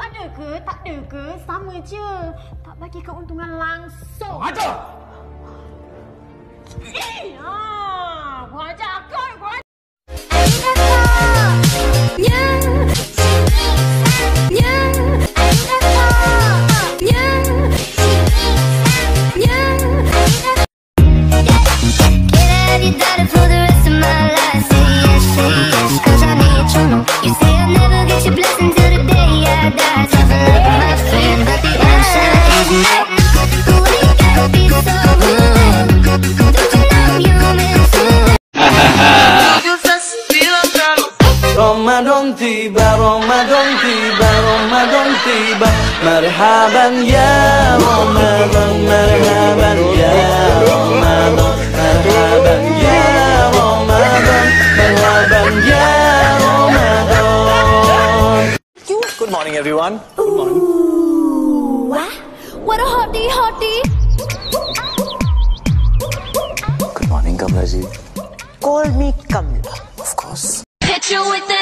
ada ke? Tak ada ke? Sama je. Tak bagi keuntungan langsung. Ajar! Gua ajar kot. Ramadan tiba, marhaban ya Ramadan, marhaban ya Ramadan, marhaban ya Ramadan, marhaban ya Ramadan. Good morning everyone. Good morning. What a hottie. Good morning Kamla ji. Call me Kamla. Of course. Hit you with